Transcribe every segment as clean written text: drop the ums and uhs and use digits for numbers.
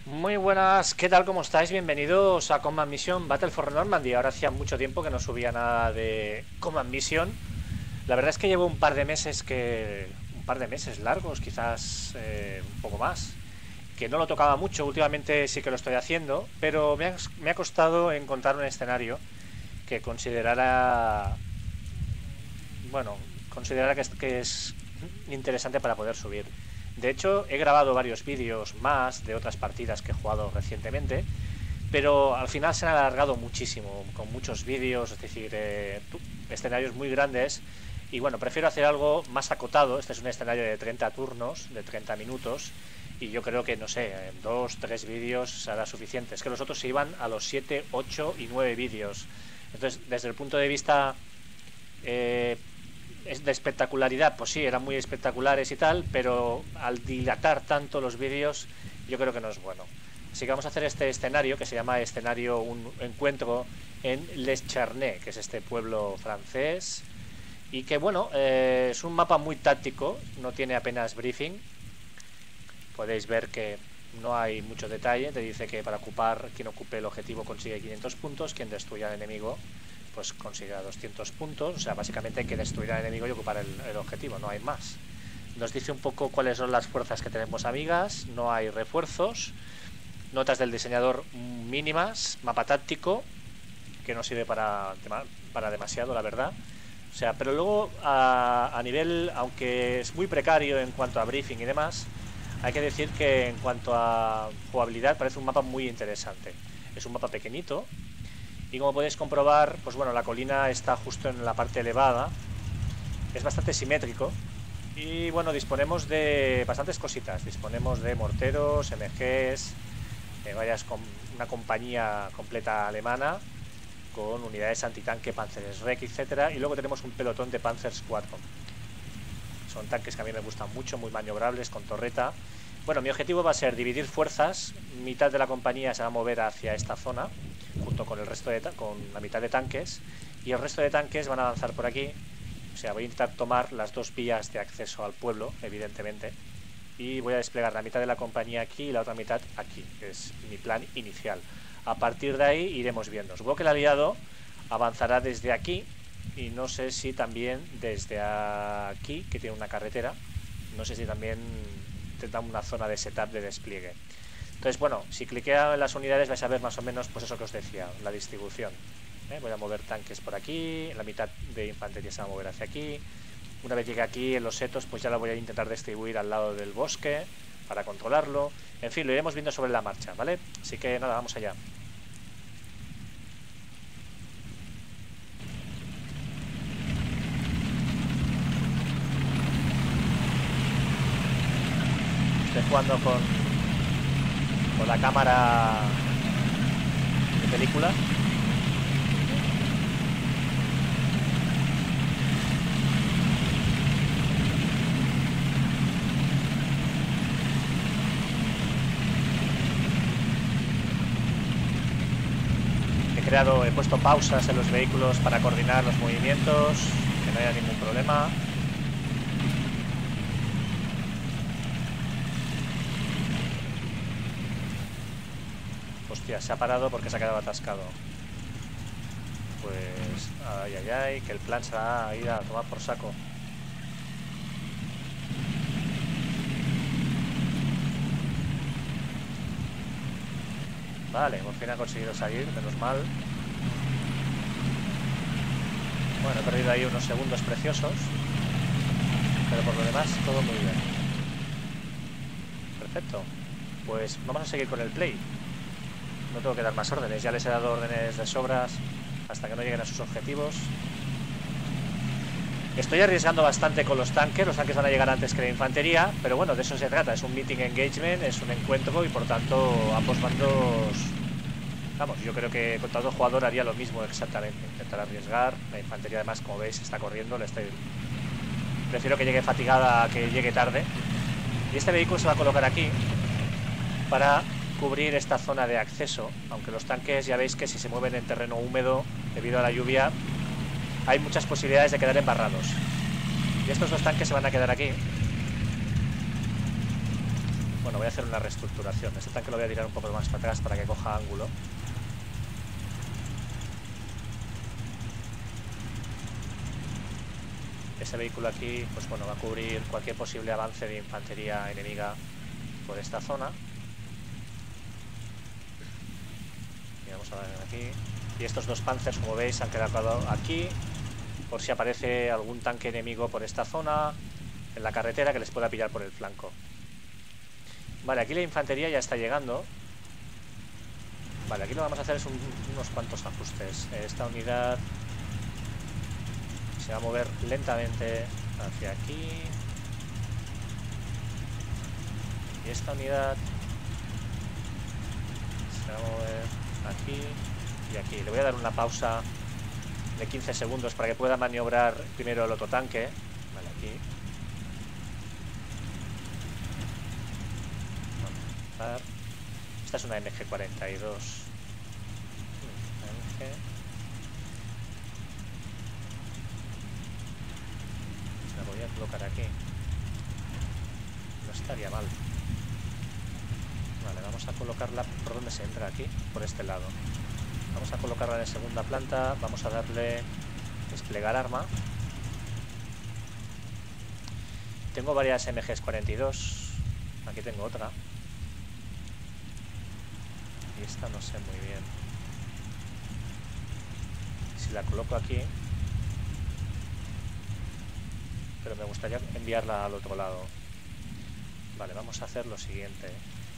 Muy buenas, ¿qué tal? ¿Cómo estáis? Bienvenidos a Command Mission Battle for Normandy. Ahora hacía mucho tiempo que no subía nada de Command Mission. La verdad es que llevo un par de meses largos, quizás un poco más, que no lo tocaba mucho. Últimamente sí que lo estoy haciendo, pero me ha costado encontrar un escenario que considerara que es interesante para poder subir. De hecho, he grabado varios vídeos más de otras partidas que he jugado recientemente, pero al final se han alargado muchísimo, con muchos vídeos, es decir, escenarios muy grandes. Y bueno, prefiero hacer algo más acotado. Este es un escenario de 30 turnos, de 30 minutos, y yo creo que, no sé, en 2, 3 vídeos será suficiente. Es que los otros se iban a los 7, 8 y 9 vídeos. Entonces, desde el punto de vista de espectacularidad, pues sí, eran muy espectaculares y tal, pero al dilatar tanto los vídeos, yo creo que no es bueno. Así que vamos a hacer este escenario, que se llama escenario un encuentro en Les Charnay, que es este pueblo francés, y que bueno, es un mapa muy táctico, no tiene apenas briefing. Podéis ver que no hay mucho detalle. Te dice que para ocupar, quien ocupe el objetivo consigue 500 puntos, quien destruya al enemigo pues consigue 200 puntos. O sea, básicamente hay que destruir al enemigo y ocupar el objetivo, no hay más. Nos dice un poco cuáles son las fuerzas que tenemos amigas, no hay refuerzos, notas del diseñador mínimas, mapa táctico, que no sirve para demasiado, la verdad. O sea, pero luego a nivel, aunque es muy precario en cuanto a briefing y demás, hay que decir que en cuanto a jugabilidad parece un mapa muy interesante. Es un mapa pequeñito y como podéis comprobar, pues bueno, la colina está justo en la parte elevada. Es bastante simétrico y bueno, disponemos de bastantes cositas. Disponemos de morteros, MGs, una compañía completa alemana con unidades antitanque, Panzerschreck, etcétera. Y luego tenemos un pelotón de Panzers 4. Son tanques que a mí me gustan mucho, muy maniobrables, con torreta. Bueno, mi objetivo va a ser dividir fuerzas. Mitad de la compañía se va a mover hacia esta zona, junto con con la mitad de tanques. Y el resto de tanques van a avanzar por aquí. O sea, voy a intentar tomar las dos vías de acceso al pueblo, evidentemente. Y voy a desplegar la mitad de la compañía aquí y la otra mitad aquí, que es mi plan inicial. A partir de ahí iremos viendo. Supongo que el aliado avanzará desde aquí. Y no sé si también desde aquí, que tiene una carretera, no sé si también tendrá una zona de setup de despliegue. Entonces, bueno, si cliqueo en las unidades vais a ver más o menos pues eso que os decía, la distribución. Voy a mover tanques por aquí, la mitad de infantería se va a mover hacia aquí. Una vez llegue aquí en los setos, pues ya la voy a intentar distribuir al lado del bosque para controlarlo. En fin, lo iremos viendo sobre la marcha, ¿vale? Así que nada, vamos allá. Estoy jugando con la cámara de película. He puesto pausas en los vehículos para coordinar los movimientos, que no haya ningún problema. Hostia, se ha parado porque se ha quedado atascado. Pues, ay, que el plan se va a ir a tomar por saco. Vale, por fin ha conseguido salir, menos mal. Bueno, he perdido ahí unos segundos preciosos, pero por lo demás todo muy bien. Perfecto. Pues vamos a seguir con el play. No tengo que dar más órdenes, ya les he dado órdenes de sobras hasta que no lleguen a sus objetivos. Estoy arriesgando bastante con los tanques van a llegar antes que la infantería, pero bueno, de eso se trata, es un meeting engagement, es un encuentro y por tanto ambos bandos, vamos, yo creo que contra otro jugador haría lo mismo exactamente, intentar arriesgar. La infantería además, como veis, está corriendo, prefiero que llegue fatigada a que llegue tarde. Y este vehículo se va a colocar aquí para cubrir esta zona de acceso, aunque los tanques ya veis que si se mueven en terreno húmedo debido a la lluvia hay muchas posibilidades de quedar embarrados. Y estos dos tanques se van a quedar aquí Bueno, voy a hacer una reestructuración. Este tanque lo voy a tirar un poco más para atrás para que coja ángulo. Ese vehículo aquí, pues bueno, va a cubrir cualquier posible avance de infantería enemiga por esta zona. Y vamos a ver aquí. Y estos dos Panzers, como veis, han quedado aquí por si aparece algún tanque enemigo por esta zona, en la carretera, que les pueda pillar por el flanco. Vale, aquí la infantería ya está llegando. Vale, aquí lo que vamos a hacer es unos cuantos ajustes. Esta unidad se va a mover lentamente hacia aquí. Y esta unidad se va a mover aquí y aquí. Le voy a dar una pausa de 15 segundos para que pueda maniobrar primero el otro tanque. Vale, aquí. Esta es una MG42. La voy a colocar aquí. No estaría mal. Vale, vamos a colocarla por donde se entra aquí, por este lado. Vamos a colocarla en segunda planta. Vamos a darle desplegar arma. Tengo varias MGs 42. Aquí tengo otra. Y esta no sé muy bien. Si la coloco aquí. Pero me gustaría enviarla al otro lado. Vale, vamos a hacer lo siguiente.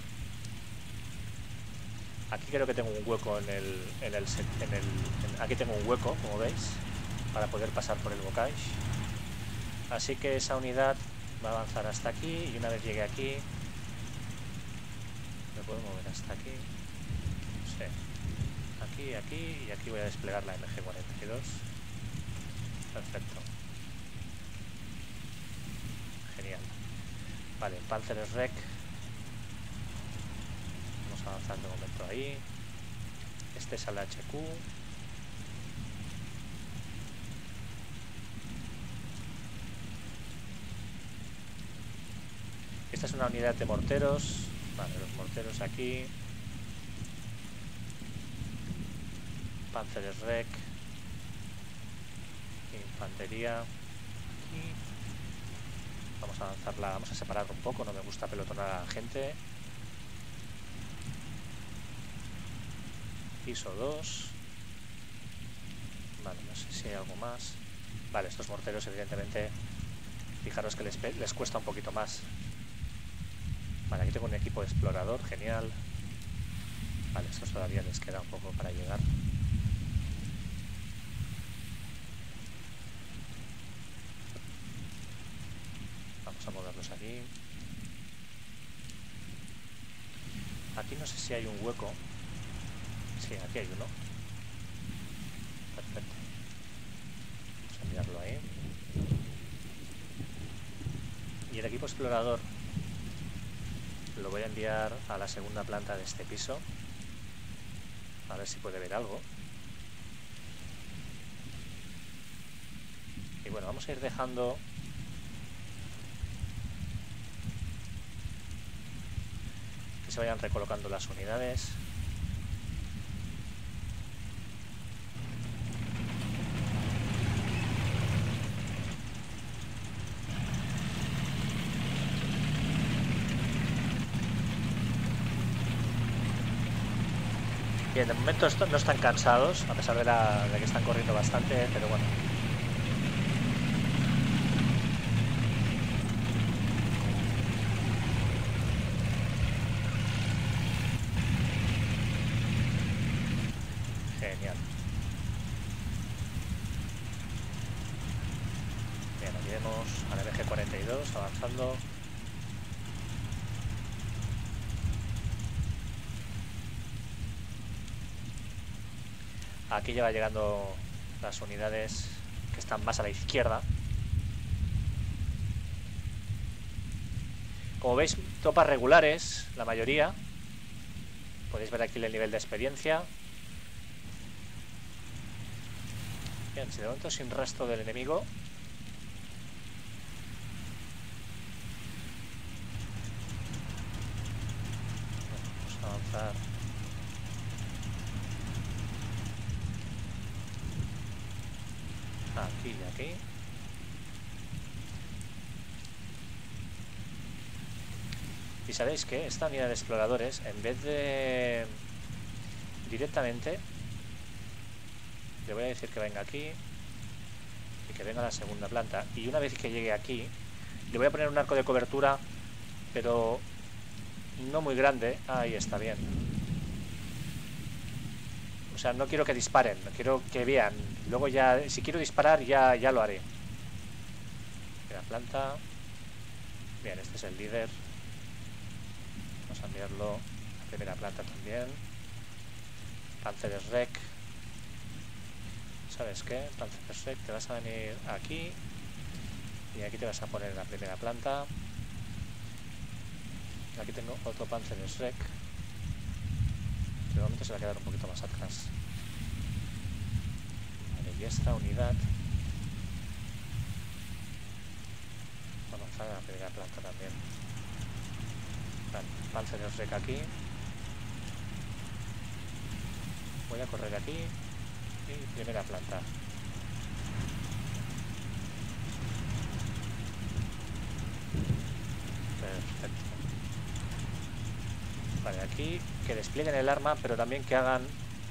Aquí creo que tengo un hueco aquí tengo un hueco, como veis, para poder pasar por el bocage. Así que esa unidad va a avanzar hasta aquí y una vez llegue aquí, me puedo mover hasta aquí. Sí. Aquí y aquí voy a desplegar la MG42. Perfecto. Genial. Vale, Panzers Rec. Vamos a avanzar de momento ahí. Este es el HQ. Esta es una unidad de morteros. Vale, los morteros aquí. Panzers Rec. Infantería. Aquí. Vamos a avanzarla, vamos a separarla un poco, no me gusta pelotonar a la gente. Piso 2. Vale, no sé si hay algo más. Vale, estos morteros evidentemente, fijaros que les cuesta un poquito más. Vale, aquí tengo un equipo de explorador, genial. Vale, estos todavía les queda un poco para llegar. Vamos a moverlos aquí. Aquí no sé si hay un hueco. Sí, aquí hay uno. Perfecto. Vamos a enviarlo ahí. Y el equipo explorador lo voy a enviar a la segunda planta de este piso. A ver si puede ver algo. Y bueno, vamos a ir dejando que se vayan recolocando las unidades. Bien, de momento no están cansados, a pesar de que están corriendo bastante, pero bueno. Genial. Bien, aquí vemos al MG42 avanzando. Aquí ya va llegando las unidades que están más a la izquierda. Como veis, tropas regulares, la mayoría. Podéis ver aquí el nivel de experiencia. Bien, si de momento sin rastro del enemigo. avanzar. Aquí y aquí. Y sabéis que esta unidad de exploradores, en vez de directamente, le voy a decir que venga aquí y que venga a la segunda planta. Y una vez que llegue aquí, le voy a poner un arco de cobertura, pero no muy grande. Ahí está bien. O sea, no quiero que disparen, quiero que vean. Luego ya, si quiero disparar, ya lo haré. La planta. Bien, este es el líder. Vamos a enviarlo a la primera planta también. Panzerschreck. ¿Sabes qué? Panzerschreck, te vas a venir aquí. Y aquí te vas a poner en la primera planta. Aquí tengo otro Panzerschreck. De momento se va a quedar un poquito más atrás. Vale, y esta unidad va a avanzar a la primera planta también. Vale, Panzerschreck aquí. Voy a correr aquí y primera planta. Perfecto. Vale, aquí que desplieguen el arma, pero también que hagan...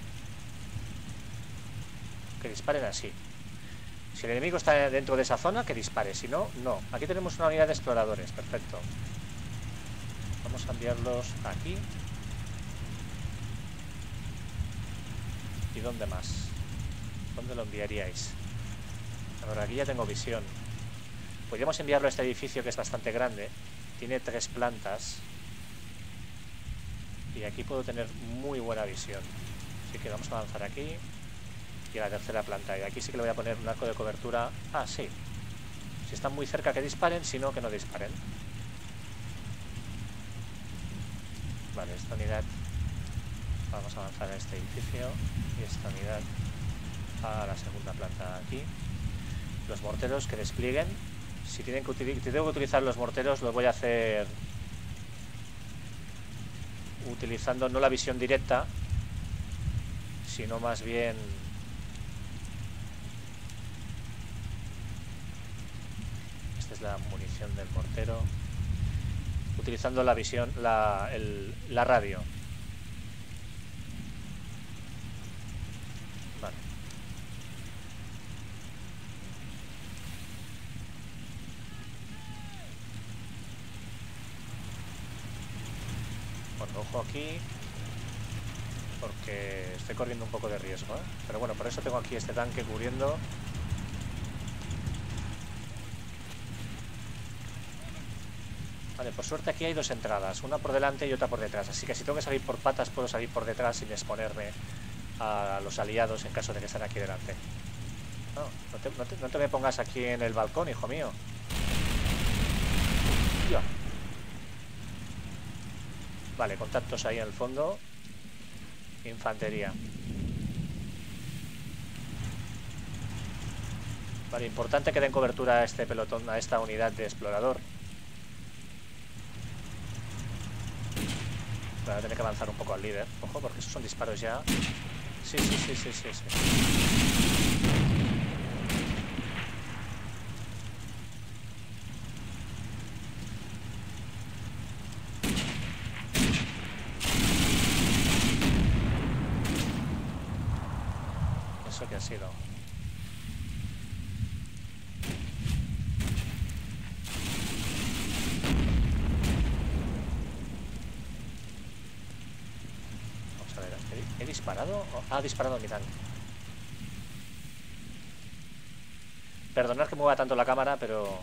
que disparen así. Si el enemigo está dentro de esa zona, que dispare. Si no, no. Aquí tenemos una unidad de exploradores. Perfecto. Vamos a enviarlos aquí. ¿Y dónde más? ¿Dónde lo enviaríais? Ahora aquí ya tengo visión. Podríamos enviarlo a este edificio que es bastante grande. Tiene 3 plantas. Y aquí puedo tener muy buena visión. Así que vamos a avanzar aquí. Y a la tercera planta. Y aquí sí que le voy a poner un arco de cobertura. Ah, sí. Si están muy cerca que disparen, si no, que no disparen. Vale, esta unidad... Vamos a avanzar a este edificio. Y esta unidad a la segunda planta aquí. Los morteros que desplieguen. Si tengo que utilizar los morteros, lo voy a hacer utilizando no la visión directa, sino más bien esta es la munición del mortero, utilizando la visión, la radio. Vale. Bueno, ojo aquí, porque estoy corriendo un poco de riesgo, ¿eh? Pero bueno, por eso tengo aquí este tanque cubriendo. Vale, por suerte aquí hay 2 entradas, una por delante y otra por detrás, así que si tengo que salir por patas puedo salir por detrás sin exponerme a los aliados en caso de que estén aquí delante. No te me pongas aquí en el balcón, hijo mío. ¡Ya! Vale, contactos ahí en el fondo. Infantería. Vale, importante que den cobertura a este pelotón, a esta unidad de explorador. Voy a tener que avanzar un poco al líder. Ojo, porque esos son disparos ya. Sí. ¿Eso qué ha sido? Vamos a ver, ¿he disparado? Ha disparado mi tanque. Perdonad que mueva tanto la cámara, pero...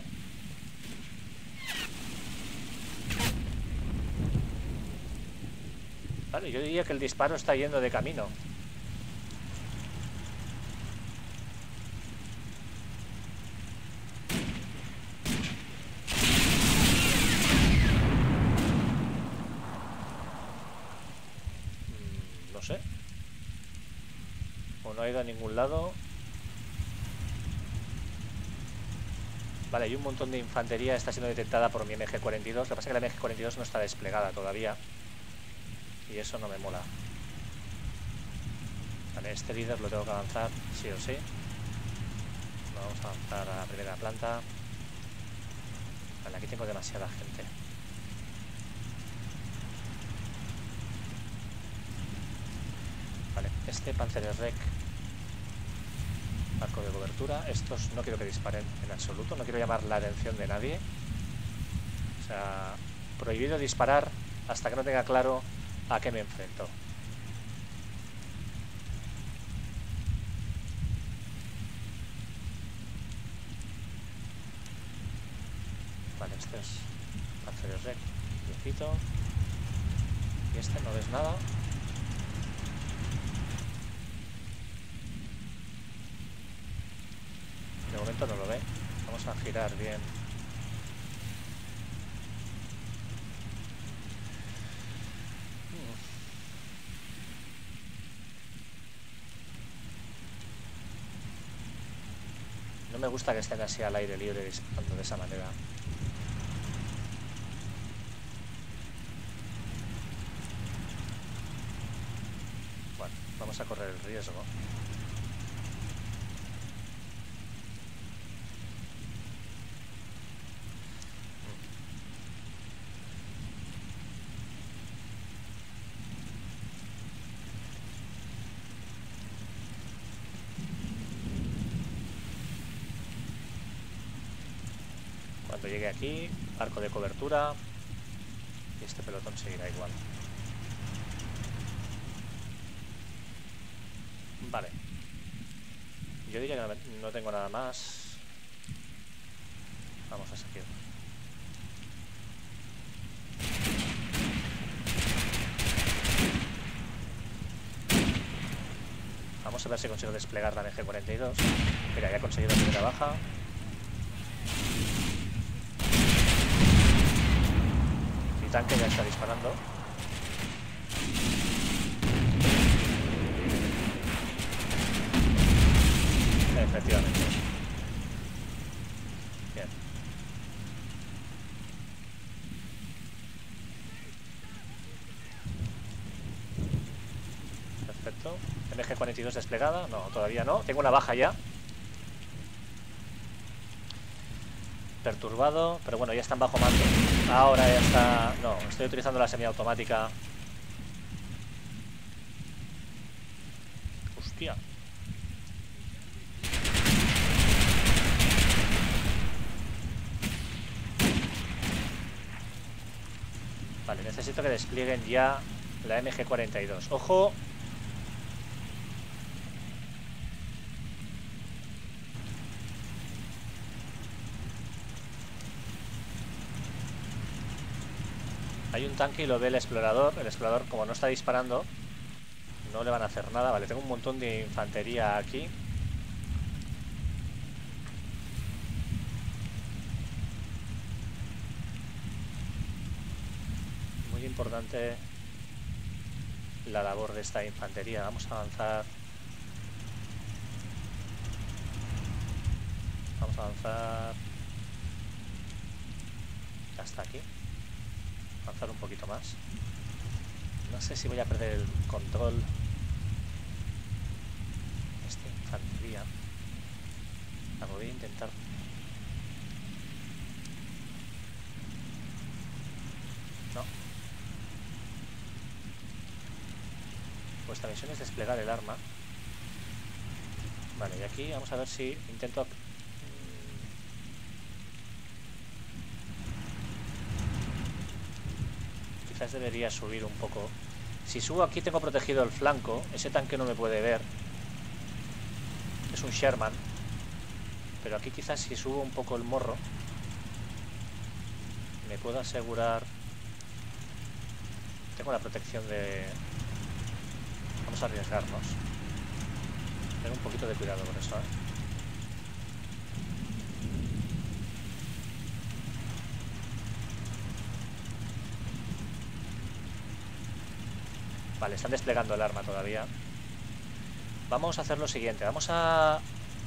Vale, yo diría que el disparo está yendo de camino. No sé. O no ha ido a ningún lado. Vale, hay un montón de infantería. Está siendo detectada por mi MG-42. Lo que pasa es que la MG-42 no está desplegada todavía. y eso no me mola. Vale, este líder lo tengo que avanzar sí o sí. Vamos a avanzar a la primera planta. Vale, aquí tengo demasiada gente. Vale, este Panzerschreck, arco de cobertura. Estos no quiero que disparen en absoluto, no quiero llamar la atención de nadie. O sea, prohibido disparar hasta que no tenga claro a qué me enfrento. Vale, este es Panzerschreck, viejito. Y este no ves nada. De momento no lo ve. Vamos a girar bien. No me gusta que estén así al aire libre disparando de esa manera. Bueno, vamos a correr el riesgo. Cuando llegue aquí, arco de cobertura, y este pelotón seguirá igual. Vale. Yo diría que no tengo nada más. Vamos a seguir. Vamos a ver si consigo desplegar la MG42. Mira, ya he conseguido la primera baja. Mi tanque ya está disparando. Efectivamente. Bien. Perfecto. MG42 desplegada. No, todavía no. Tengo una baja ya. Perturbado. Pero bueno, ya están bajo mando. Ahora ya está... No, estoy utilizando la semiautomática. Hostia. Vale, necesito que desplieguen ya la MG42. ¡Ojo! Hay un tanque y lo ve el explorador. El explorador, como no está disparando, no le van a hacer nada. Vale, tengo un montón de infantería aquí. Muy importante la labor de esta infantería. Vamos a avanzar. Vamos a avanzar hasta aquí. Avanzar un poquito más. No sé si voy a perder el control. Esta infantería la voy a intentar. No. Vuestra misión es desplegar el arma. Vale, y aquí vamos a ver si intento... Quizás debería subir un poco. Si subo aquí tengo protegido el flanco. Ese tanque no me puede ver. Es un Sherman. Pero aquí quizás si subo un poco el morro me puedo asegurar. Tengo la protección de... Vamos a arriesgarnos. Ten un poquito de cuidado con eso, ¿eh? Vale, están desplegando el arma todavía. Vamos a hacer lo siguiente. Vamos a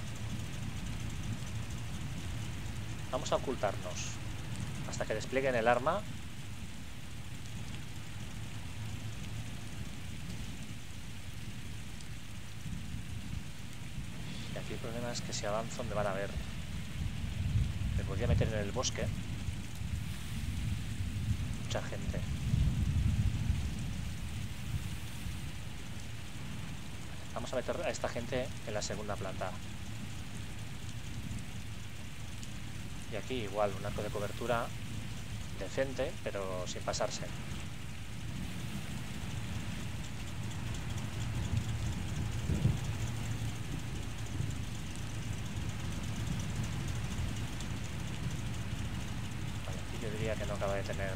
ocultarnos hasta que desplieguen el arma. problema es que si avanzo me van a ver. Me podría meter en el bosque. Mucha gente. Vamos a meter a esta gente en la segunda planta. Y aquí igual un arco de cobertura decente, pero sin pasarse. Vale, aquí yo diría que no acaba de tener.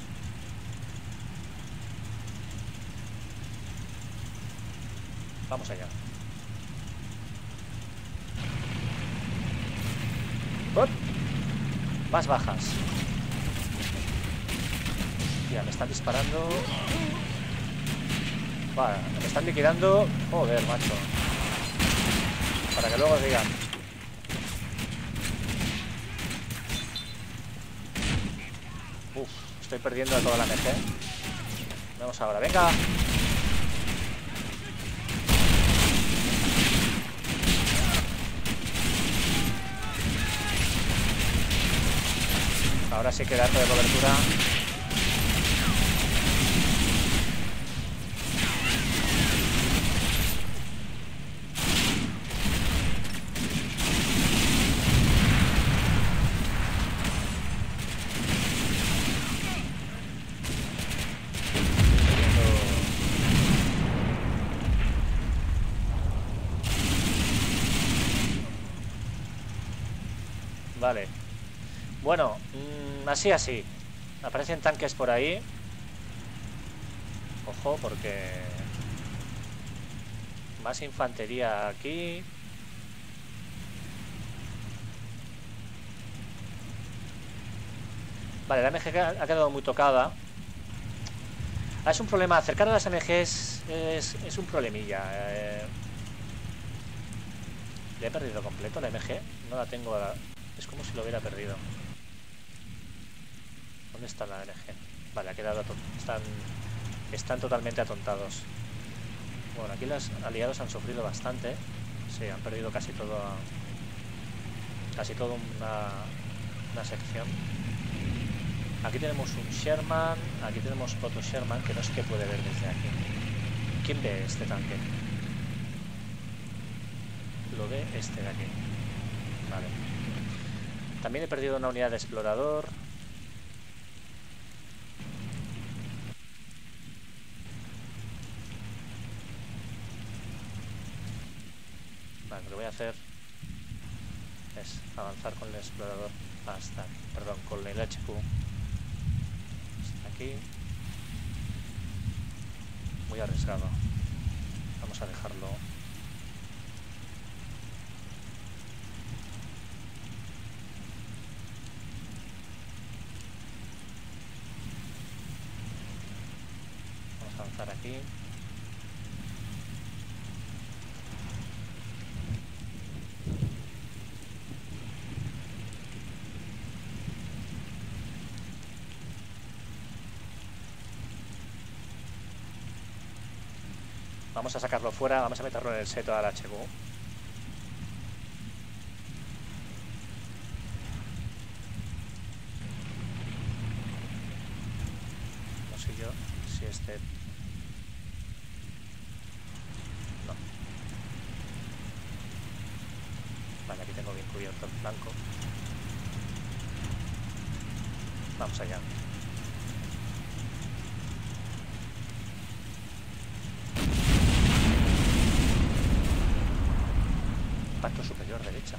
Vamos allá. ¡Oh! Más bajas. Ya, me están disparando. Vale, me están liquidando. Joder, macho. Para que luego digan. Uf, estoy perdiendo a toda la MG. Vamos ahora, venga. Ahora sí que el arco de cobertura. Vale. Bueno, así. Aparecen tanques por ahí. Ojo, porque... Más infantería aquí. Vale, la MG ha quedado muy tocada. Es un problema. Acercar a las MGs es un problemilla. ¿Le he perdido completo la MG? No la tengo... Es como si lo hubiera perdido. ¿Dónde está la MG? Vale, ha quedado están totalmente atontados. Bueno, aquí los aliados han sufrido bastante. Sí, han perdido casi todo una sección. Aquí tenemos un Sherman. Aquí tenemos otro Sherman que no sé qué puede ver desde aquí. ¿Quién ve este tanque? Lo ve este de aquí. Vale. También he perdido una unidad de explorador. Vale, lo que voy a hacer es avanzar con el explorador hasta aquí. Perdón, con el HQ hasta aquí. Muy arriesgado. Vamos a dejarlo. Vamos a avanzar aquí. Vamos a sacarlo fuera, vamos a meterlo en el seto al HQ. No sé yo si este... No. Vale, aquí tengo bien cubierto el flanco. Vamos allá. Impacto superior derecha.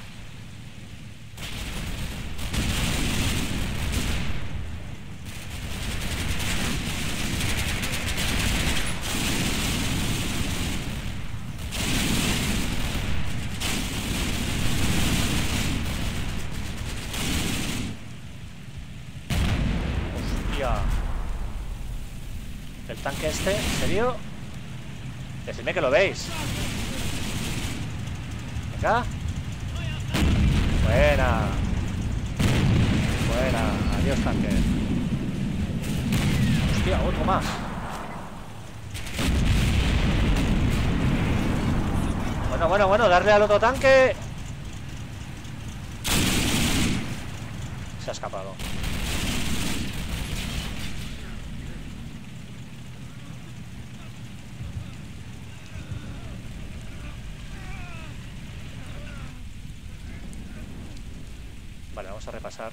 Hostia. El tanque este, ¿en serio? Decidme que lo veis. Venga. Buena. Buena. Adiós, tanque. Hostia, otro más. Bueno, darle al otro tanque. Se ha escapado. Vale, vamos a repasar.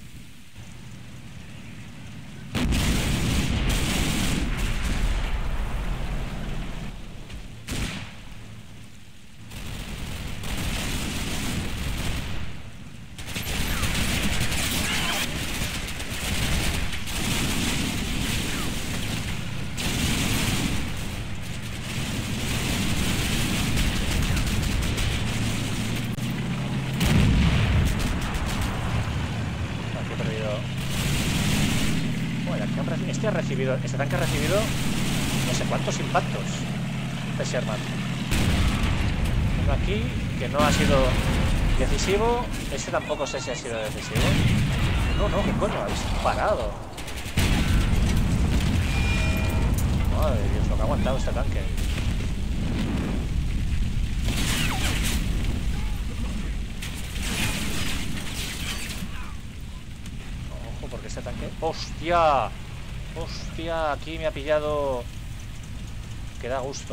Este tanque ha recibido no sé cuántos impactos de Sherman. Uno aquí que no ha sido decisivo. Este tampoco sé si ha sido decisivo. No, ¿qué coño? Habéis parado. Madre de Dios, lo que ha aguantado este tanque. Ojo, porque este tanque... ¡Hostia! Hostia, aquí me ha pillado. Que da gusto.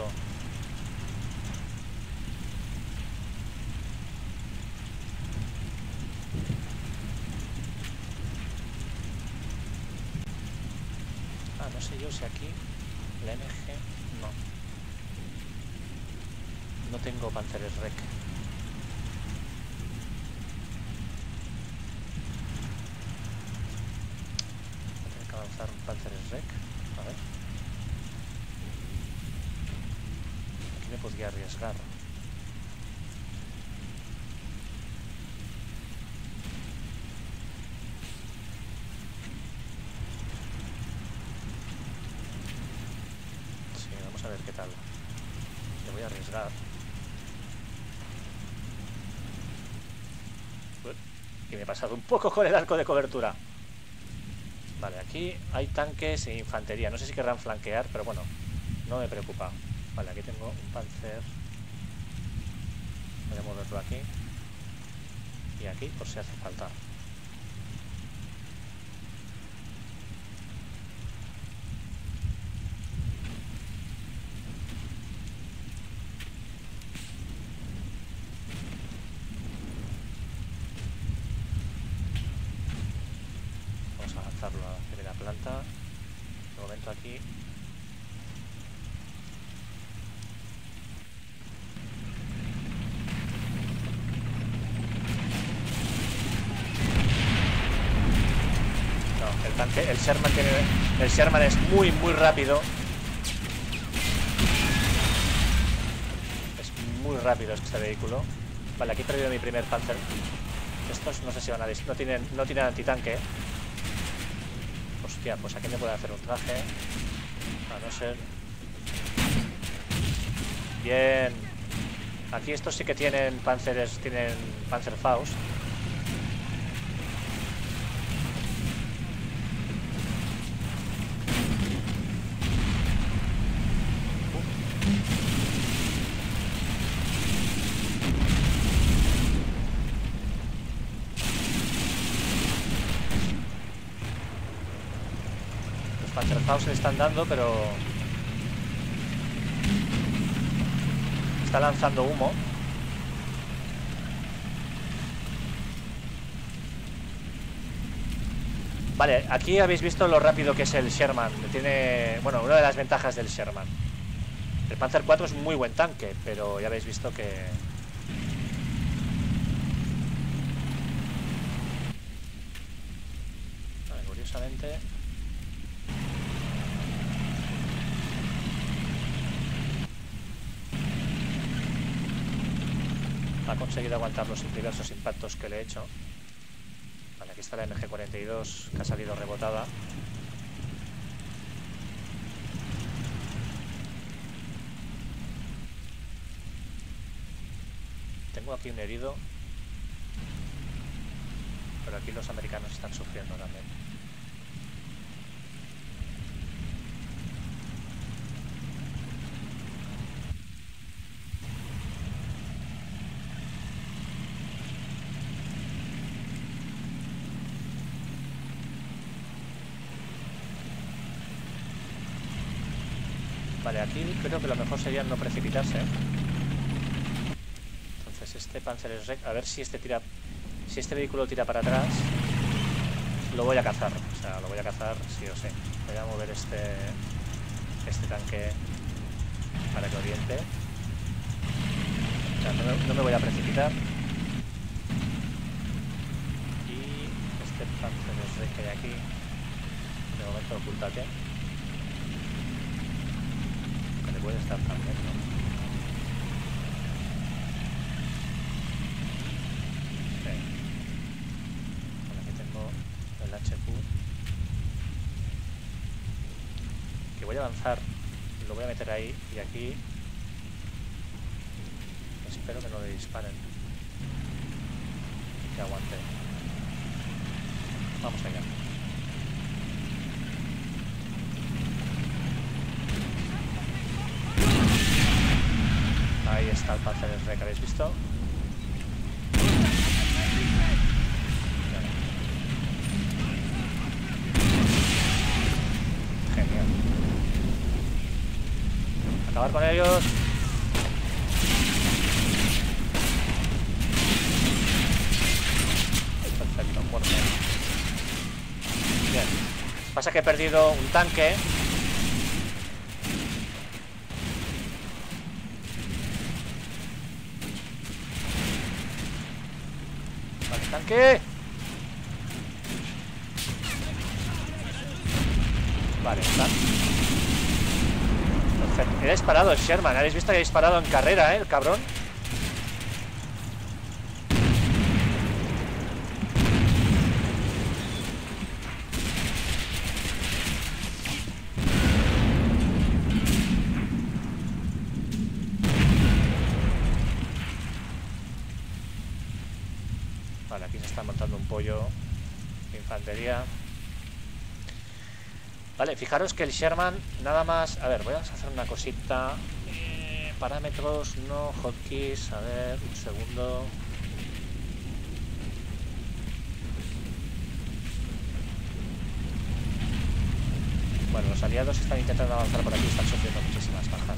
No sé yo si aquí la MG no. No tengo Panzeres Rec. Un Panzeres Rec, a ver. Aquí me podría arriesgar. Sí, vamos a ver qué tal. Le voy a arriesgar. Y me he pasado un poco con el arco de cobertura. Vale, aquí hay tanques e infantería. No sé si querrán flanquear, pero bueno, no me preocupa. Vale, aquí tengo un Panzer. Voy a moverlo aquí. Y aquí, por si hace falta. Vamos a lanzarlo a la primera planta. De momento aquí. No, el tanque, el Sherman es muy rápido. Es muy rápido este vehículo. Vale, aquí he perdido mi primer Panzer. Estos no sé si van a... No tienen antitanque. Hostia, pues aquí me puede hacer un traje. A no ser... Bien. Aquí estos sí que tienen Panzeres, tienen Panzerfaust. Los Panzerfaust se le están dando, pero... está lanzando humo. Vale, aquí habéis visto lo rápido que es el Sherman. Tiene, bueno, una de las ventajas del Sherman. El Panzer IV es muy buen tanque, pero ya habéis visto que... Vale, curiosamente... ha conseguido aguantar los diversos impactos que le he hecho. Vale, aquí está la MG42 que ha salido rebotada. Tengo aquí un herido, pero aquí los americanos están sufriendo también. Vale, aquí creo que lo mejor sería no precipitarse. Entonces este Panzerschreck, a ver si este tira, si este vehículo tira para atrás, lo voy a cazar. O sea, lo voy a cazar sí o sí. Voy a mover este tanque para que oriente. O sea, no me voy a precipitar. Y este Panzerschreck que hay aquí, de momento ocúltate. Puede estar también, ¿no? Sí. Bueno, aquí tengo el HQ. Que voy a avanzar, lo voy a meter ahí y aquí espero que no le disparen. Que aguante. Vamos allá. Ahí está el Panzerschreck, ¿habéis visto? Genial. Acabar con ellos. Perfecto, muerto. Bien. Pasa que he perdido un tanque. ¿Qué? Vale, está. Perfecto. He disparado el Sherman. ¿Habéis visto que ha disparado en carrera, el cabrón? Vale, aquí se está montando un pollo de infantería. Vale, fijaros que el Sherman nada más... A ver, voy a hacer una cosita. Parámetros, no hotkeys. A ver, un segundo. Bueno, los aliados están intentando avanzar por aquí, están sufriendo muchísimas bajas.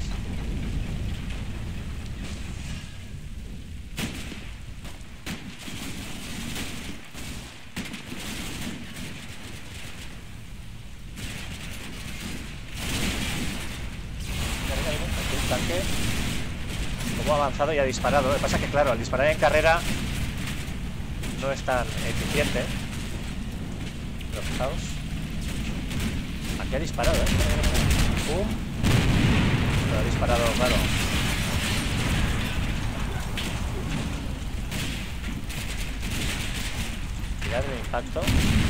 Tanque como ha avanzado y ha disparado. Lo que pasa es que claro, al disparar en carrera no es tan eficiente. Pero fijaos, aquí ha disparado, ¡pum! Pero ha disparado, claro. Mirad el impacto.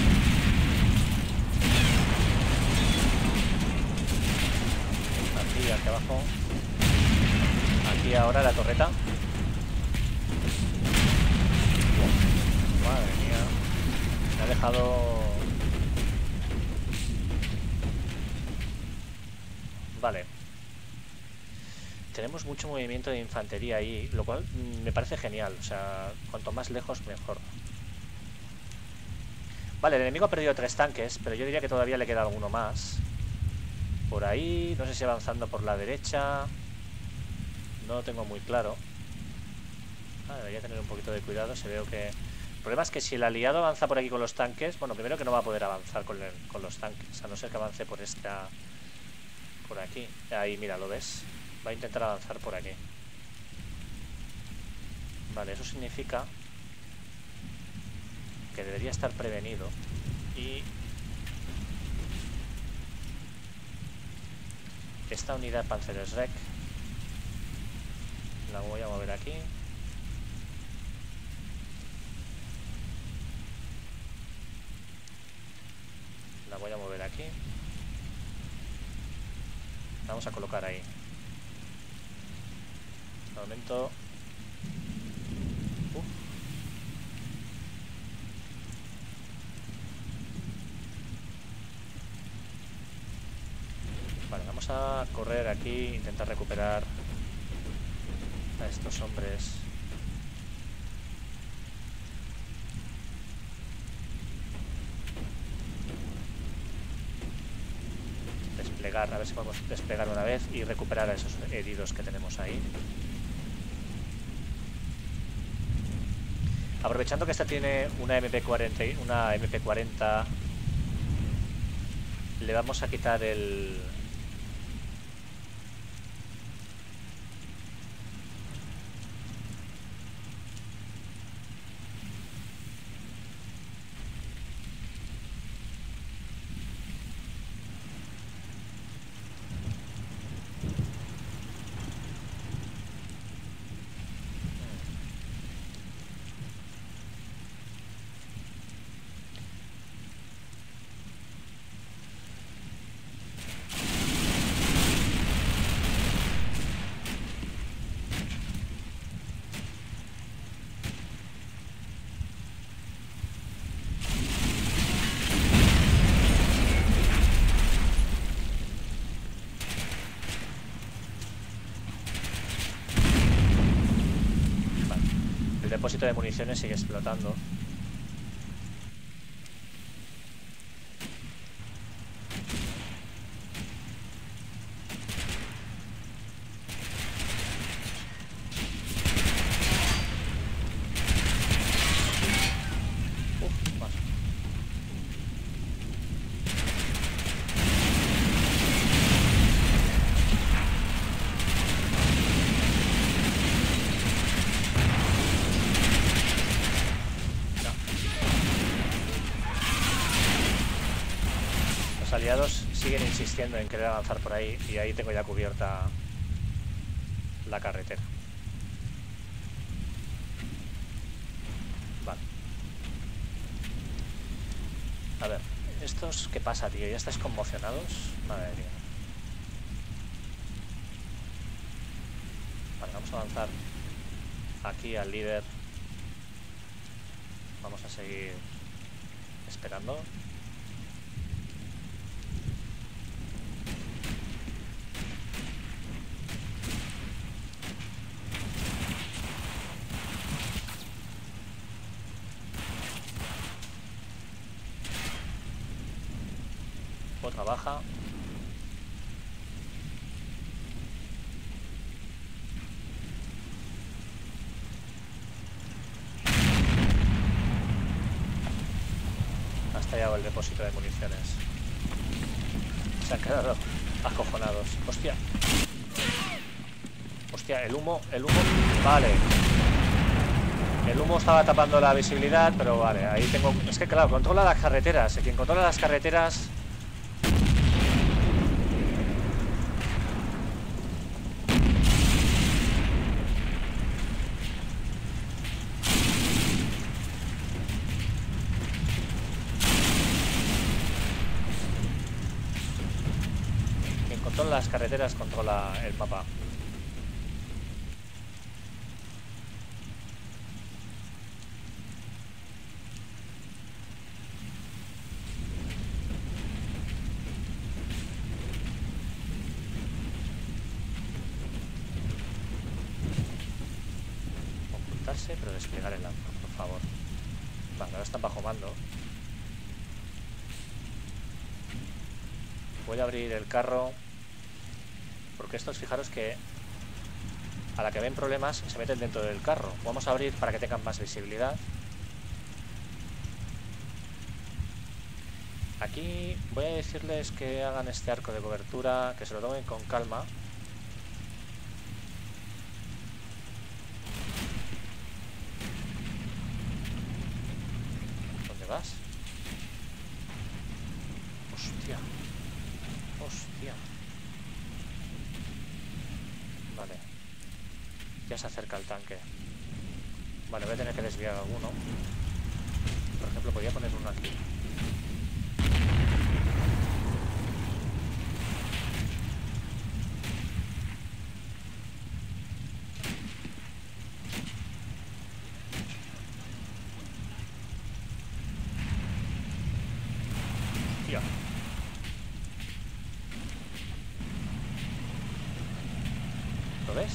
Aquí, aquí abajo. Aquí ahora la torreta. Madre mía. Me ha dejado... Vale. Tenemos mucho movimiento de infantería ahí, lo cual me parece genial. O sea, cuanto más lejos, mejor. Vale, el enemigo ha perdido 3 tanques, pero yo diría que todavía le queda alguno más. Por ahí, no sé si avanzando por la derecha. No lo tengo muy claro. Debería tener un poquito de cuidado. Se veo que... El problema es que si el aliado avanza por aquí con los tanques... Bueno, primero que no va a poder avanzar con los tanques. A no ser que avance por esta... Por aquí. Ahí, mira, ¿lo ves? Va a intentar avanzar por aquí. Vale, eso significa... que debería estar prevenido. Y... esta unidad Panzerschreck la voy a mover aquí. La voy a mover aquí. La vamos a colocar ahí. De momento... Vale, vamos a correr aquí, intentar recuperar a estos hombres. despegar, a ver si podemos despegar una vez y recuperar a esos heridos que tenemos ahí. Aprovechando que esta tiene una MP40, le vamos a quitar el... El depósito de municiones sigue explotando. Más. Los aliados siguen insistiendo en querer avanzar por ahí y ahí tengo ya cubierta la carretera. Vale. A ver, ¿estos qué pasa, tío? ¿Ya estáis conmocionados? Madre mía. Vale, vamos a avanzar aquí al líder. Vamos a seguir esperando. Otra baja. Ha estallado el depósito de municiones. Se han quedado acojonados. Hostia. Hostia, el humo. Vale. El humo estaba tapando la visibilidad, pero vale, ahí tengo... Es que claro, controla las carreteras. Quien controla las carreteras... Quien controla las carreteras controla el mapa. Pero desplegar el arma, por favor. Vale, ahora están bajo mando. Voy a abrir el carro, porque estos, fijaros que a la que ven problemas se meten dentro del carro. Vamos a abrir para que tengan más visibilidad. Aquí voy a decirles que hagan este arco de cobertura, que se lo tomen con calma. ¿Vas? Hostia. Hostia. Vale. Ya se acerca el tanque. Vale, voy a tener que desviar alguno. Por ejemplo, podría poner uno aquí. ¿Lo ves?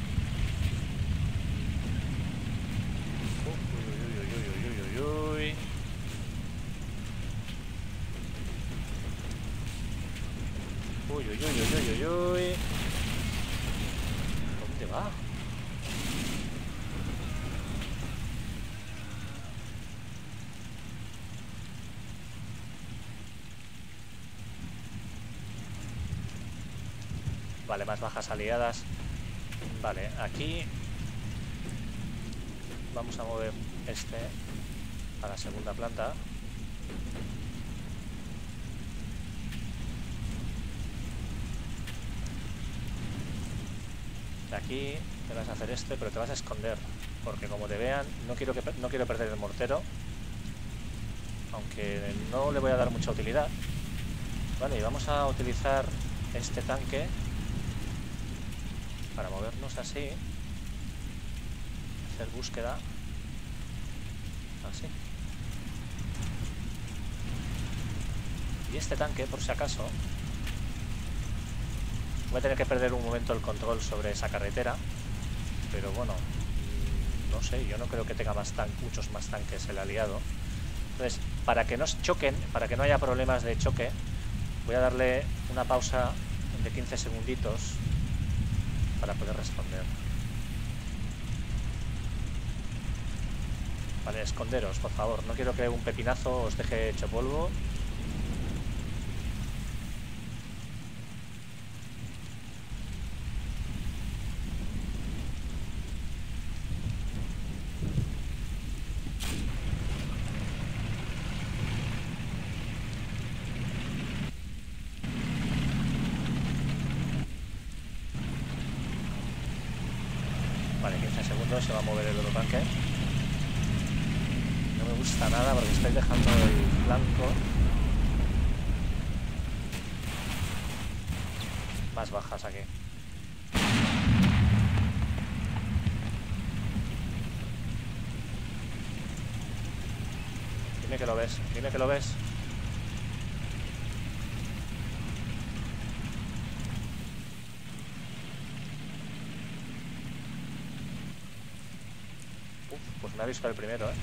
Uy. Uy, uy, uy, uy, uy, uy. ¿Dónde va? Vale, más bajas aliadas. Vale, aquí vamos a mover este a la segunda planta. De aquí te vas a hacer este, pero te vas a esconder, porque como te vean, no quiero perder el mortero, aunque no le voy a dar mucha utilidad. Vale, y vamos a utilizar este tanque para movernos así, hacer búsqueda, así. Y este tanque, por si acaso, voy a tener que perder un momento el control sobre esa carretera, pero bueno, no sé, yo no creo que tenga muchos más tanques el aliado. Entonces, para que no choquen, para que no haya problemas de choque, voy a darle una pausa de 15 segunditos para poder responder. Vale, esconderos, por favor. No quiero que un pepinazo os deje hecho polvo. Vale, 15 segundos, se va a mover el otro tanque. No me gusta nada porque estoy dejando el flanco más bajas aquí. Dime que lo ves, dime que lo ves. Pues me ha visto el primero, ¿eh?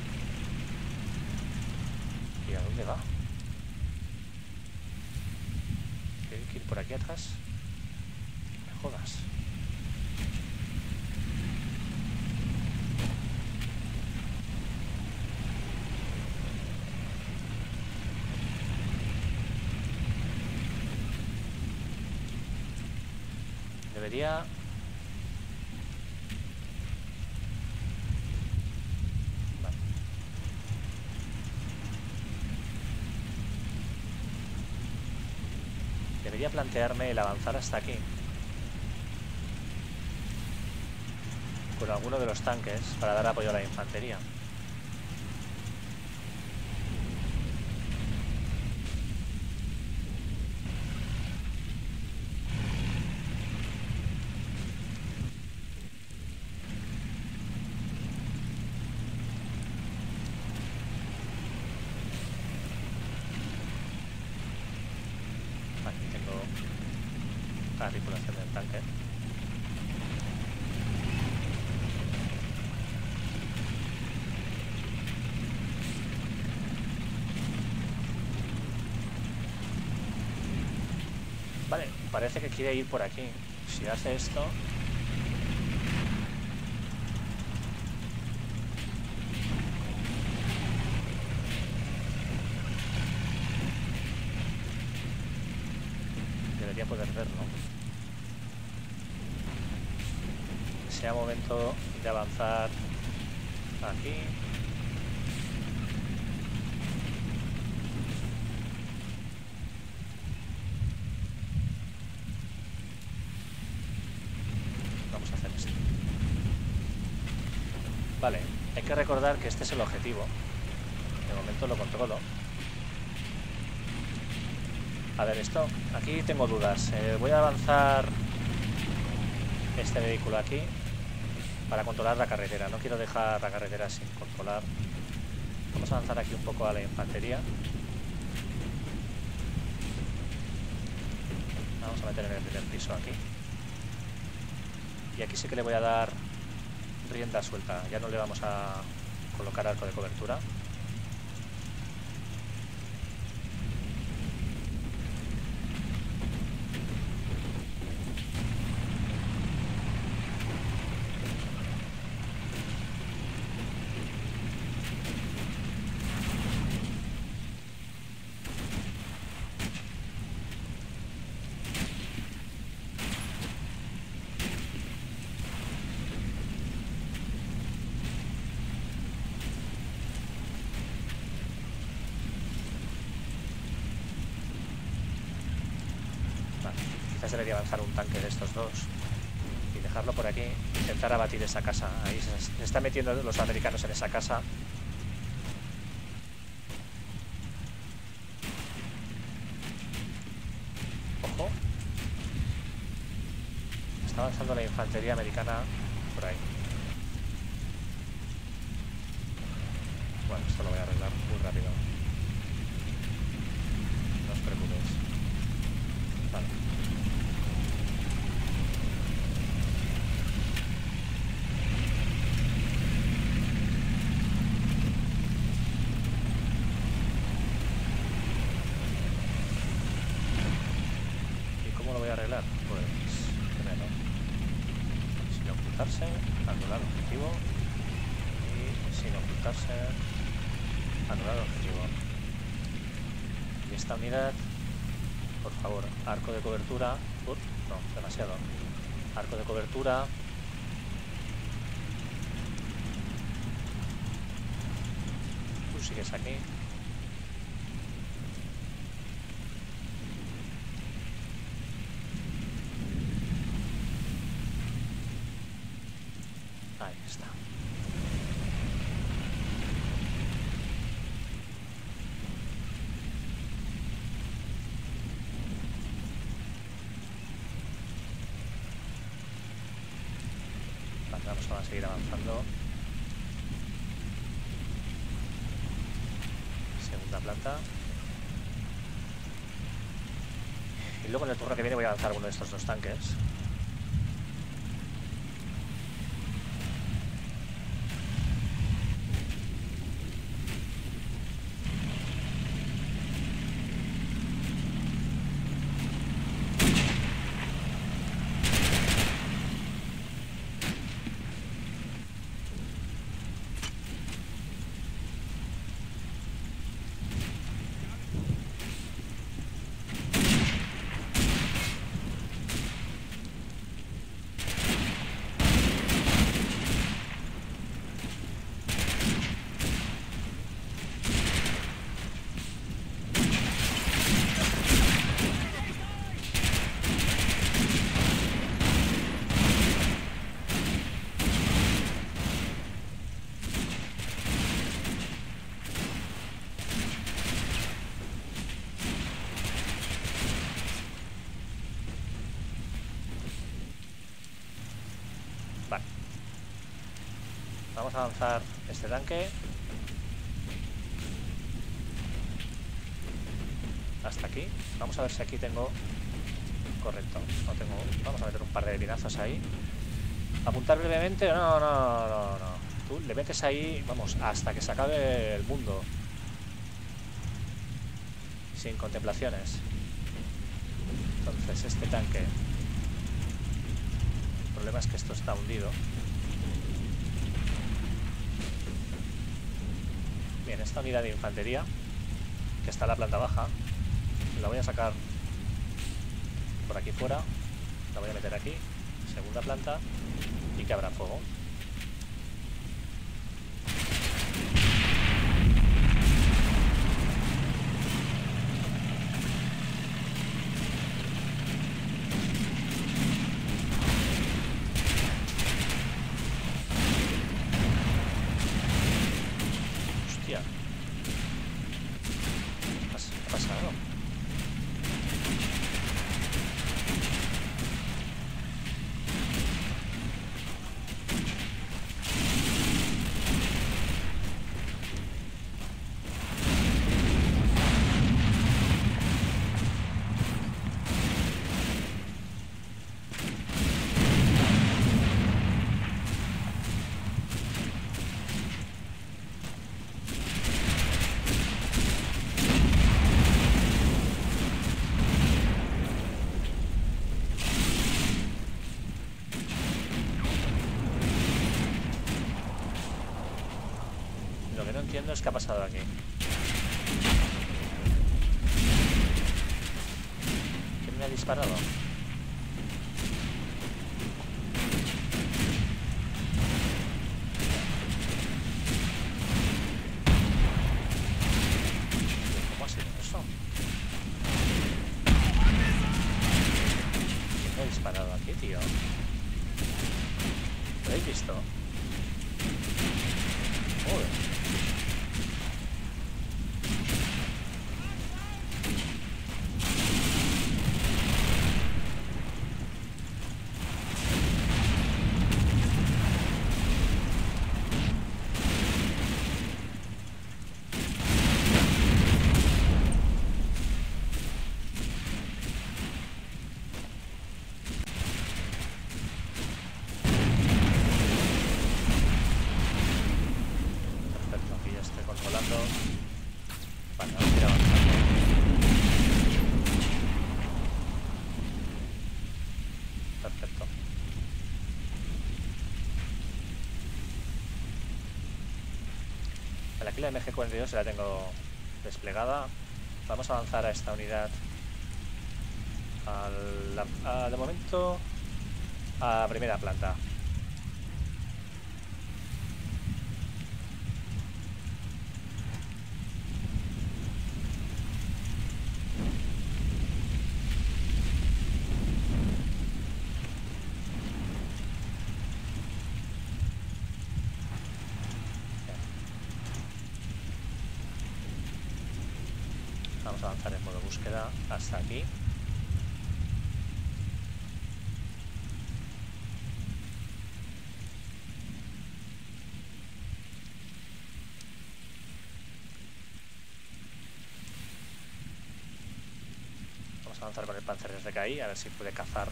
¿Y a dónde va? ¿Tiene que ir por aquí atrás? No me jodas. Debería... Debería plantearme el avanzar hasta aquí con alguno de los tanques para dar apoyo a la infantería. La tripulación del tanque. Vale, parece que quiere ir por aquí. Si hace esto... debería poder verlo. Sea momento de avanzar aquí. Vamos a hacer esto. Vale, hay que recordar que este es el objetivo. De momento lo controlo. A ver, esto, aquí tengo dudas. Voy a avanzar este vehículo aquí para controlar la carretera. No quiero dejar la carretera sin controlar. Vamos a avanzar aquí un poco a la infantería. Vamos a meter en el primer piso aquí. Y aquí sí que le voy a dar rienda suelta. Ya no le vamos a colocar arco de cobertura. Quizás debería avanzar un tanque de estos dos y dejarlo por aquí. Intentar abatir esa casa. Ahí se están metiendo los americanos en esa casa. Ojo. Está avanzando la infantería americana por ahí. Bueno, esto lo voy a arreglar muy rápido. No os preocupéis. Vale. ¿Y cómo lo voy a arreglar? Pues primero, sin ocultarse, anular objetivo. Y sin ocultarse, anular objetivo. Y esta unidad, por favor, arco de cobertura. No, demasiado. Arco de cobertura. Tú sigues aquí. Ahí está. Vamos a seguir avanzando. Segunda planta. Y luego en el turno que viene voy a avanzar uno de estos dos tanques. Vale. Vamos a avanzar este tanque hasta aquí. Vamos a ver si aquí tengo... Correcto, no tengo... Vamos a meter un par de binazos ahí. ¿Apuntar brevemente? No, no, no, no. Tú le metes ahí, vamos, hasta que se acabe el mundo. Sin contemplaciones. Entonces este tanque... El problema es que esto está hundido. Bien, esta unidad de infantería, que está en la planta baja, la voy a sacar por aquí fuera. La voy a meter aquí, segunda planta, y que abra fuego. Hostia. ¿Qué ha pasado? Lo que no entiendo es qué ha pasado aquí. ¿Quién me ha disparado? ¿Cómo ha sido eso? disparado aquí, tío? ¿Lo habéis visto? Joder. Aquí la MG42 la tengo desplegada. Vamos a avanzar a esta unidad de momento a primera planta. Vamos a avanzar en modo búsqueda hasta aquí. Vamos a avanzar con el Panzer RKI a ver si puede cazar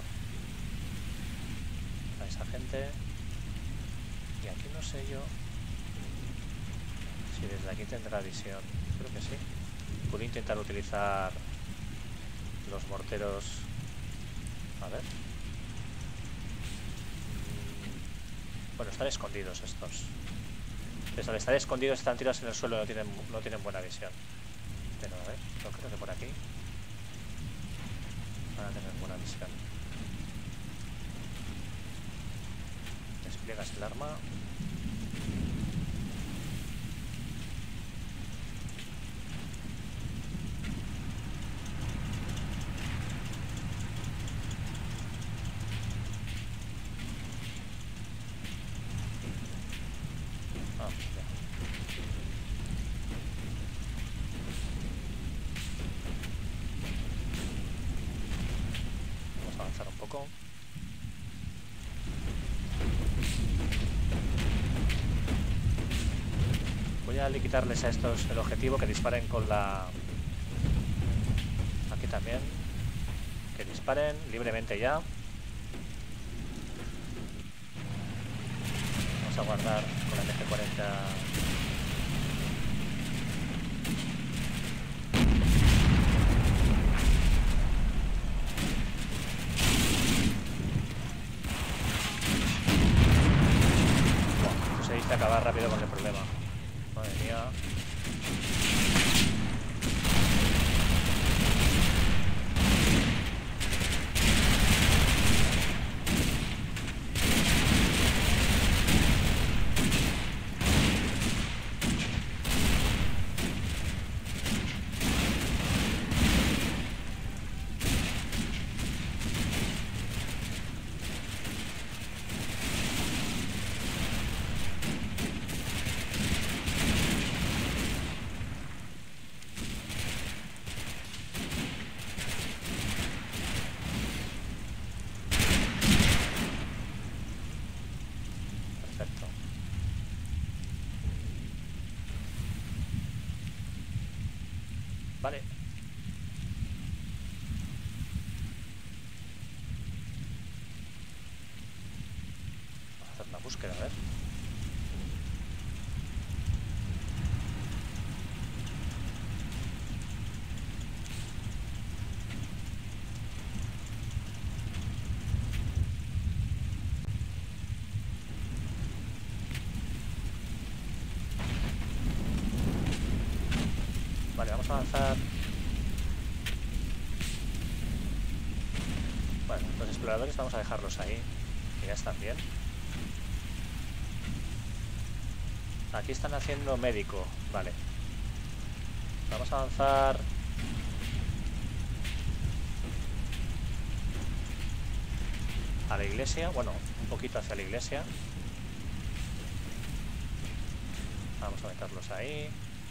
a esa gente. Y aquí no sé yo si desde aquí tendrá visión. Creo que sí. Puedo intentar utilizar los morteros. A ver. Bueno, están escondidos estos. Pues al estar escondidos están tirados en el suelo, no tienen buena visión. Pero a ver, yo creo que por aquí van a tener buena visión. Despliegas el arma. Voy a quitarles a estos el objetivo, que disparen con la... Aquí también. Que disparen libremente ya. Vamos a guardar con la MG40. Se dice acabar rápido con el problema. Madre mía. Vale. Vamos a hacer una búsqueda, a ver. Vale, vamos a avanzar. Bueno, los exploradores vamos a dejarlos ahí, que ya están bien. Aquí están haciendo médico, vale. Vamos a avanzar. a la iglesia, bueno, un poquito hacia la iglesia. Vamos a meterlos ahí.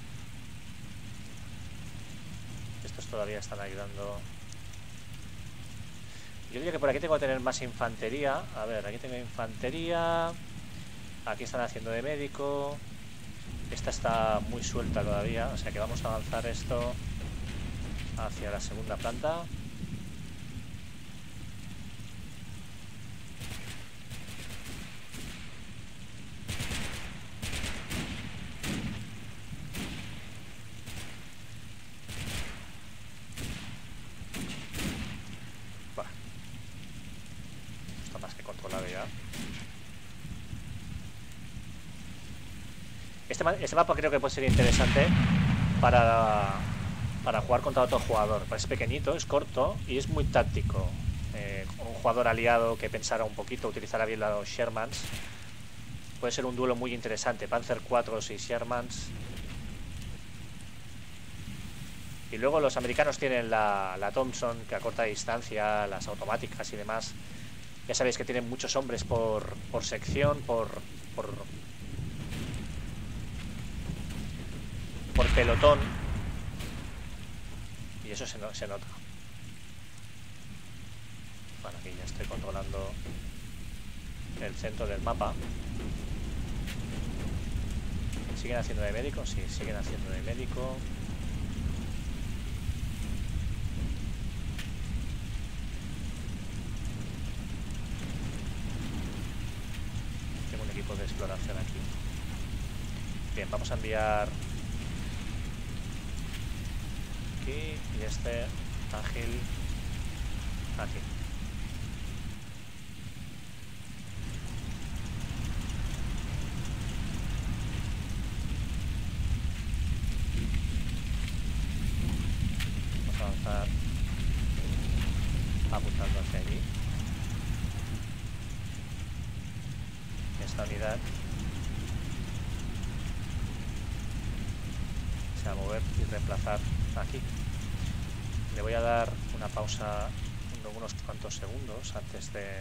Estos todavía están ayudando. Yo diría que por aquí tengo que tener más infantería. A ver, aquí tengo infantería. Aquí están haciendo de médico. Esta está muy suelta todavía, o sea que vamos a avanzar esto hacia la segunda planta. Bueno, está más que controlado ya. Este mapa creo que puede ser interesante para jugar contra otro jugador. Es pequeñito, es corto y es muy táctico. Un jugador aliado que pensara un poquito, utilizara bien los Shermans, puede ser un duelo muy interesante. Panzer 4 y Shermans. Y luego los americanos tienen la Thompson, que a corta distancia, las automáticas y demás. Ya sabéis que tienen muchos hombres por sección, por pelotón, y eso se nota. Bueno, aquí ya estoy controlando el centro del mapa. ¿Siguen haciendo de médico? Sí, siguen haciendo de médico. Tengo un equipo de exploración aquí. Bien, vamos a enviar aquí y este ágil aquí. Vamos a avanzar apuntando hacia allí. Esta unidad se va a mover y reemplazar aquí. Le voy a dar una pausa, unos cuantos segundos antes de...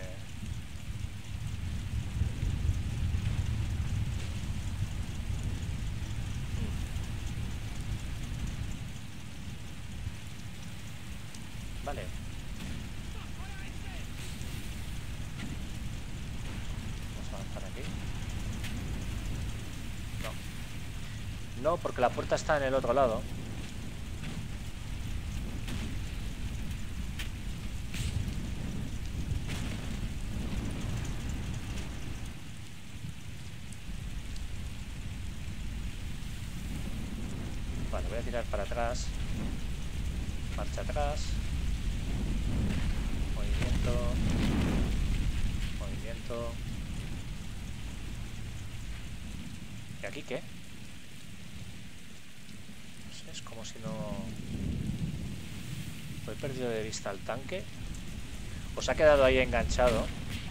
Vale. Vamos a avanzar aquí. No, porque la puerta está en el otro lado. Vale, voy a tirar para atrás. Marcha atrás. Movimiento. Movimiento. ¿Y aquí qué? No sé, es como si no... ¿He perdido de vista el tanque? ¿Os ha quedado ahí enganchado?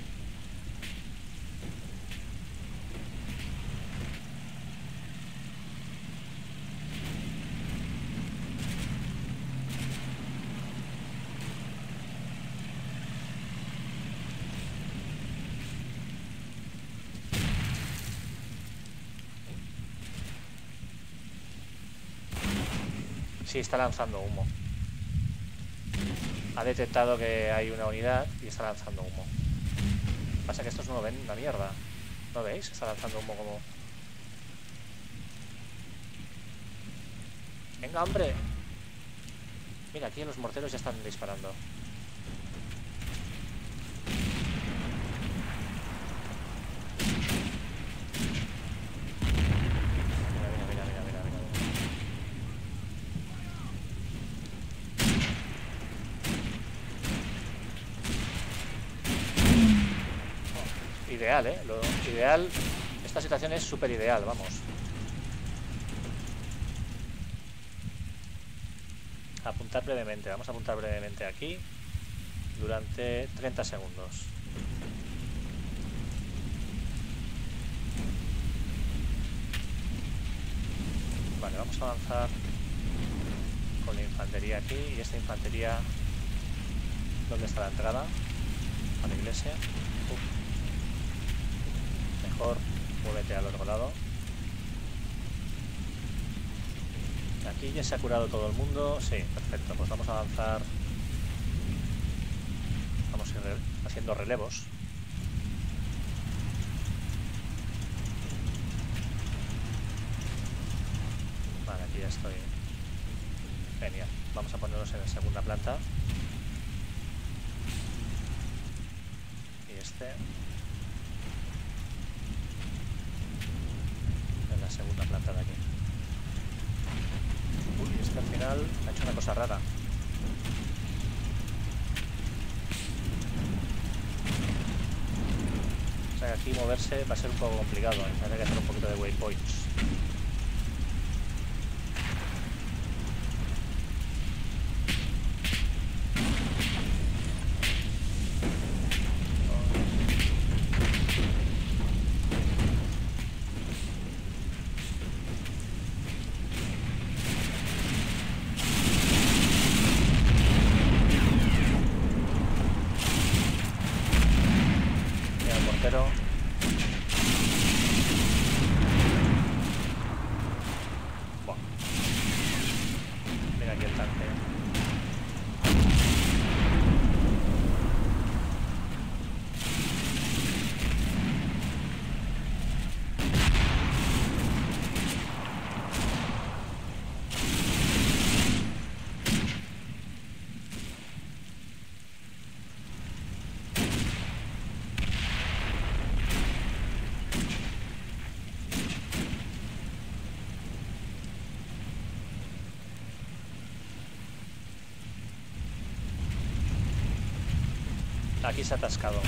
Sí, está lanzando humo. Ha detectado que hay una unidad y está lanzando humo. Pasa que estos no ven una mierda. ¿No veis? Está lanzando humo como... ¡Venga, hombre! Mira, aquí los morteros ya están disparando. Ideal, ¿eh? Lo ideal, esta situación es súper ideal, vamos. Apuntar brevemente, vamos a apuntar brevemente aquí durante 30 segundos. Vale, vamos a avanzar con la infantería aquí y esta infantería, ¿dónde está la entrada? A la iglesia. ese. Mejor muévete al otro lado. Aquí ya se ha curado todo el mundo. Sí, perfecto. Pues vamos a avanzar. Vamos a ir haciendo relevos. Vale, aquí ya estoy. Genial. Vamos a ponernos en la segunda planta. Y este en la segunda planta de aquí. Uy, es que al final ha hecho una cosa rara. O sea que aquí moverse va a ser un poco complicado, ¿eh? Hay que hacer un poquito de waypoints. Mira aquí el tanque. Aquí se ha atascado.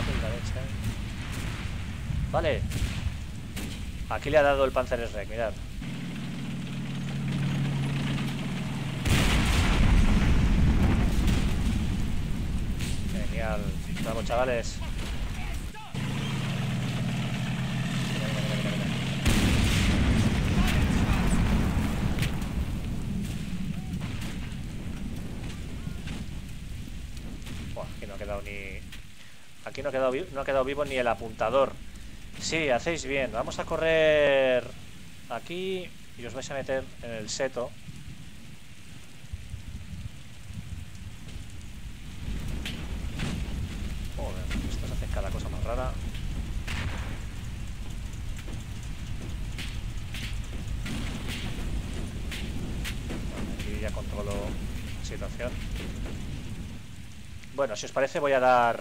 Vale. Aquí le ha dado el Panzerschreck, mirad. Genial. Vamos, chavales. Aquí no ha quedado ni... Aquí no ha quedado vivo ni el apuntador. Sí, hacéis bien. Vamos a correr aquí y os vais a meter en el seto. Joder, estos hacen cada cosa más rara. Aquí ya controlo la situación. Bueno, si os parece voy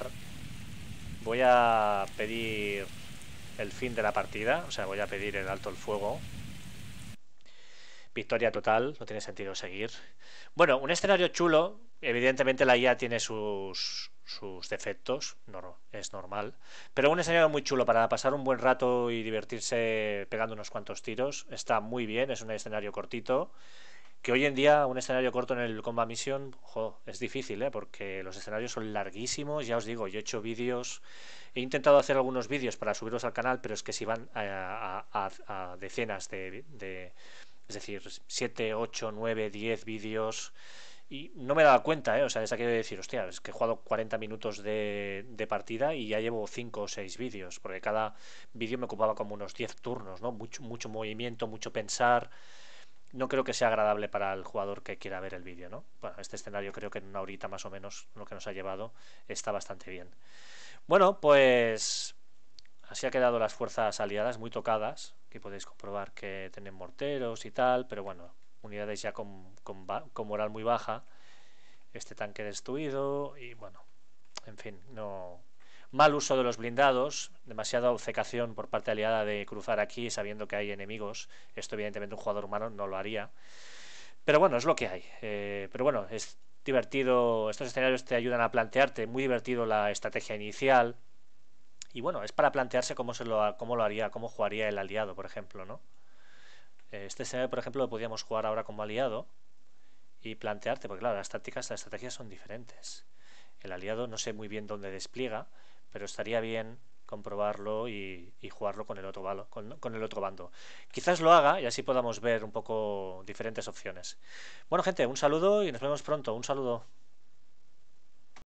a pedir el fin de la partida, o sea, voy a pedir el alto el fuego. Victoria total, no tiene sentido seguir. Bueno, un escenario chulo, evidentemente la IA tiene sus defectos, no, es normal, pero un escenario muy chulo para pasar un buen rato y divertirse pegando unos cuantos tiros, está muy bien, es un escenario cortito. Que hoy en día un escenario corto en el Combat Mission, es difícil, porque los escenarios son larguísimos. Ya os digo, yo he hecho vídeos, he intentado hacer algunos vídeos para subirlos al canal, pero es que si van a decenas es decir, 7, 8, 9, 10 vídeos, y no me he dado cuenta, o sea, es aquello de decir, hostia, es que he jugado 40 minutos de partida y ya llevo 5 o 6 vídeos, porque cada vídeo me ocupaba como unos 10 turnos, ¿no? Mucho movimiento, mucho pensar. No creo que sea agradable para el jugador que quiera ver el vídeo, ¿no? Bueno, este escenario creo que en una horita más o menos, lo que nos ha llevado, está bastante bien. Bueno, pues así ha quedado las fuerzas aliadas muy tocadas. Aquí podéis comprobar que tienen morteros y tal, pero bueno, unidades ya con moral muy baja. Este tanque destruido y bueno, en fin, no... Mal uso de los blindados, demasiada obcecación por parte aliada de cruzar aquí sabiendo que hay enemigos. Esto evidentemente un jugador humano no lo haría. Pero bueno, es lo que hay. Pero bueno, es divertido. Estos escenarios te ayudan a plantearte. Muy divertido la estrategia inicial. Y bueno, es para plantearse cómo lo haría, cómo jugaría el aliado, por ejemplo, ¿no? Este escenario, por ejemplo, lo podríamos jugar ahora como aliado y plantearte, porque claro, las estrategias son diferentes. El aliado no sé muy bien dónde despliega, pero estaría bien comprobarlo y jugarlo con el otro bando. Quizás lo haga y así podamos ver un poco diferentes opciones. Bueno, gente, un saludo y nos vemos pronto. Un saludo.